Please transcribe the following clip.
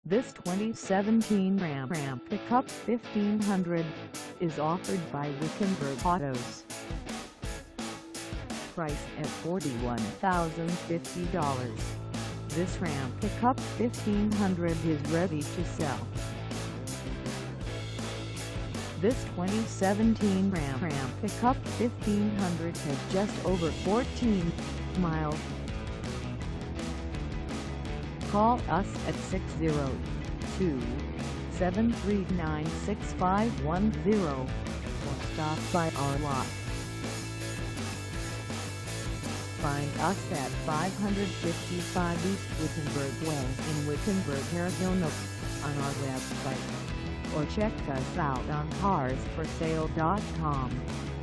This 2017 Ram Pickup 1500 is offered by Wickenburg Autos. Price at $41,050. This Ram Pickup 1500 is ready to sell. This 2017 Ram Pickup 1500 has just over 14 miles. Call us at 602-739-6510 or stop by our lot. Find us at 555 East Wickenburg Way in Wickenburg, Arizona on our website, or check us out on carsforsale.com.